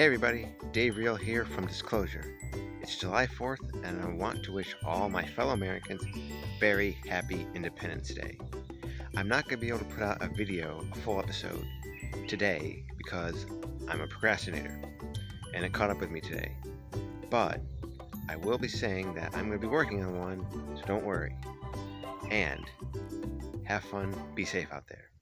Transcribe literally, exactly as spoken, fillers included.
Hey everybody, Dave Reale here from Disclosure. It's July fourth and I want to wish all my fellow Americans a very happy Independence Day. I'm not going to be able to put out a video, a full episode, today because I'm a procrastinator and it caught up with me today. But I will be saying that I'm going to be working on one, so don't worry. And have fun, be safe out there.